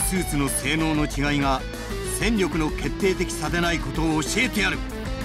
スーツの性能の違いが戦力の決定的差でないことを教えてやる。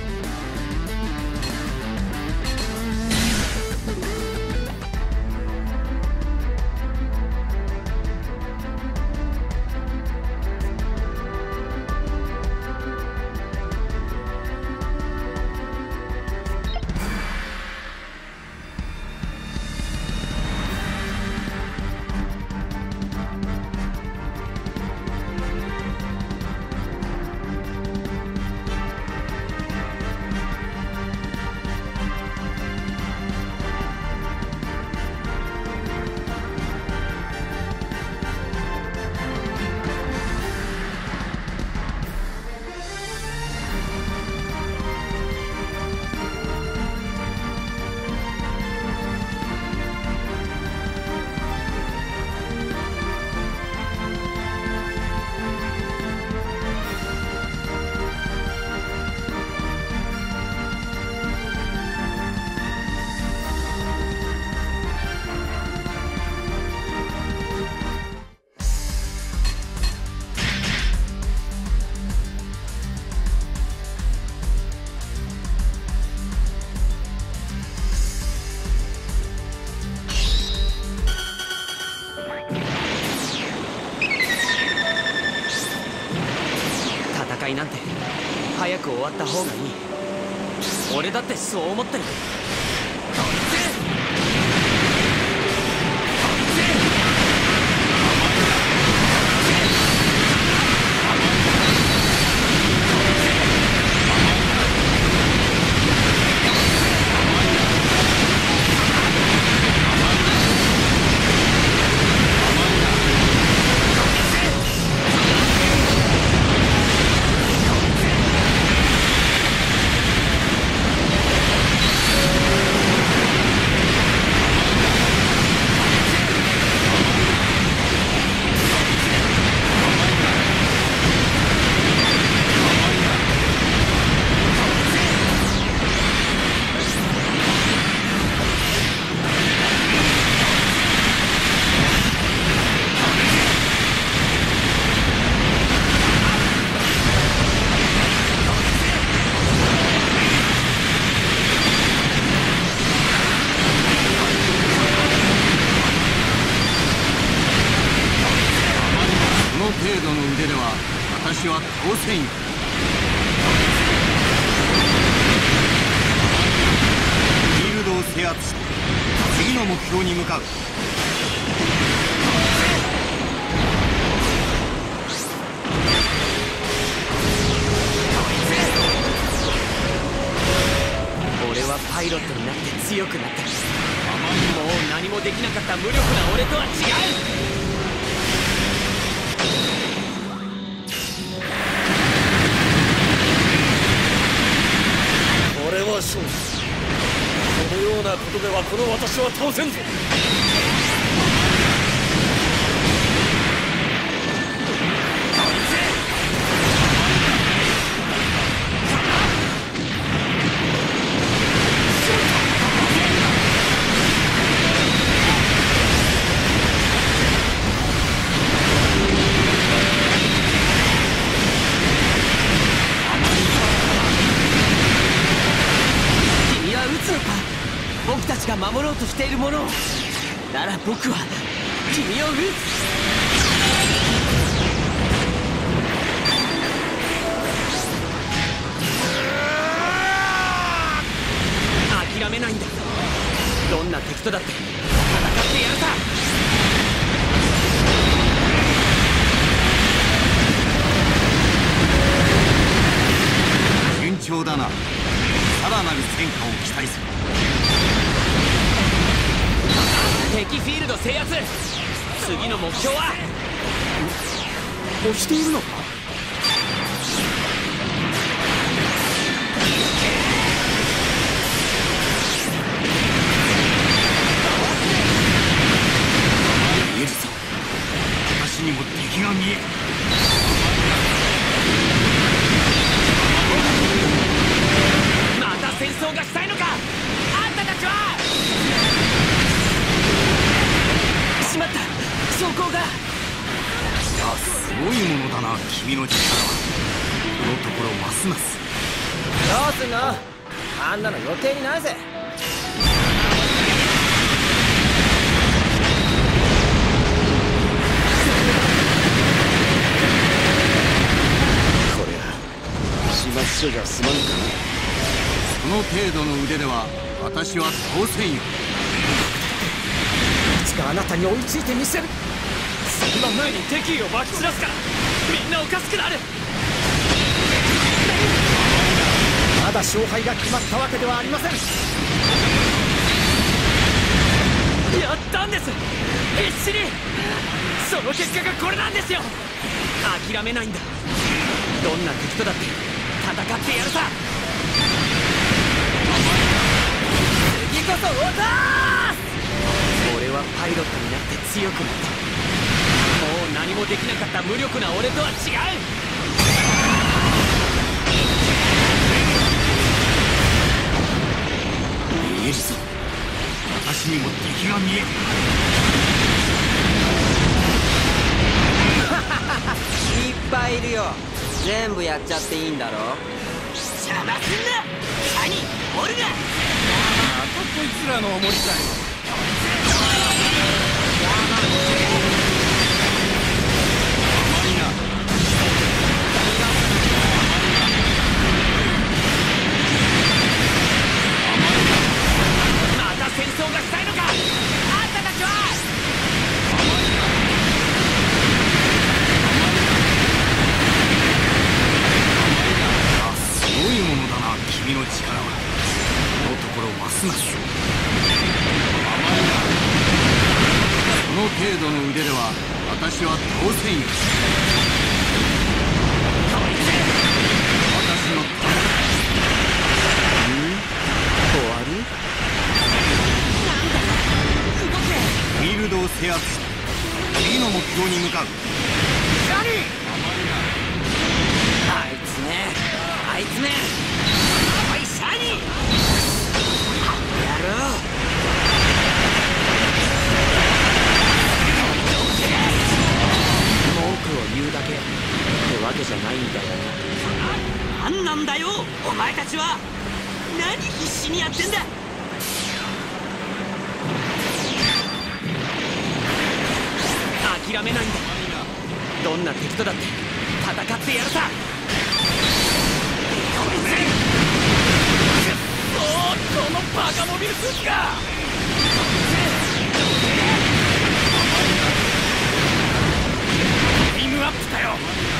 なんて早く終わった方がいい。俺だってそう思ってる。私は当選。フィールドを制圧して次の目標に向かう。 俺はパイロットになって強くなった。もう何もできなかった無力な俺とは違う。 俺は勝利。このようなことではこの私は倒せんぞ。 僕たちが守ろうとしているものを。なら僕は君を撃つ。諦めないんだ。どんな敵とだって戦ってやるさ。 順調だな。さらなる戦果を期待する。 敵フィールド制圧。次の目標は押しているのか。 見えるぞ。私にも敵が見える。 また戦争がしたいのか、あんたたちは。しまった、装甲が。 よし、 ごいものだな君の力は。このところますます。 どうすんの？あんなの予定にないぜ。 こりゃ始末書じゃ済まんか。 その程度の腕では私は倒せんよ。 いつかあなたに追いついてみせる。その前に敵意をまき散らすからみんなおかしくなる。まだ勝敗が決まったわけではありません。やったんです。必死に。その結果がこれなんですよ。諦めないんだ。どんな敵とだって戦ってやるさ。次こそ落とす。俺はパイロットになって強くなった。もう何もできなかった無力な俺とは違う。 見えるぞ。私にも敵が見える。 いっぱいいるよ。全部やっちゃっていいんだろ。 邪魔すんなシャニオルガ。 またこいつらのおもりかよ。 また戦争がしたいのか。あんたたちは。 すごいものだな君の力は。このところますます。その程度の腕では私は倒せんよ。私のため。 終わり？ フィールドを制圧し次の目標に向かう。 シャニー！あいつめあいつめ。おいシャニー！やろう。文句を言うだけってわけじゃないんだよな。 なんなんだよお前たちは。何必死にやってんだ。 諦めないんだ。どんな敵とだって戦ってやるさ。このバカモビルスーツか。ビームアップかよ。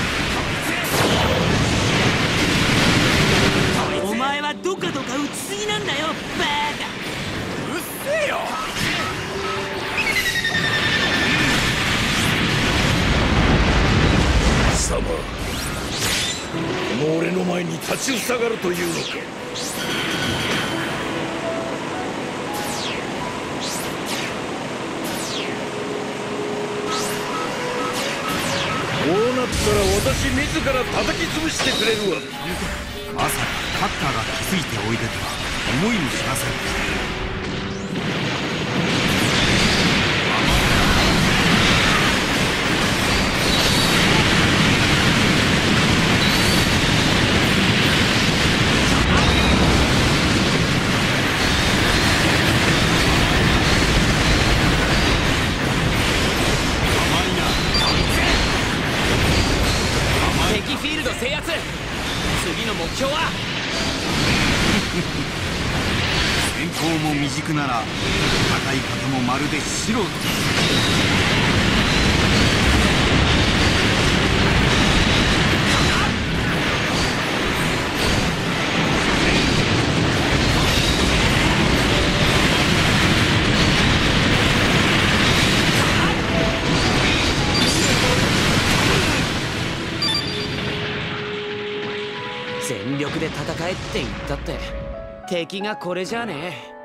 お前はどかどか打ちすぎなんだよバカ。 うっせえよ。 貴様もう俺の前に立ちふさがるというのか。こうなったら私自ら叩き潰してくれるわ。 まさかカッターが気づいておいでとは思いもしませんでした。 敵フィールド制圧。次の目標は。 先行も未熟なら戦い方もまるで素人。 全力で戦えって言ったって敵がこれじゃねえ。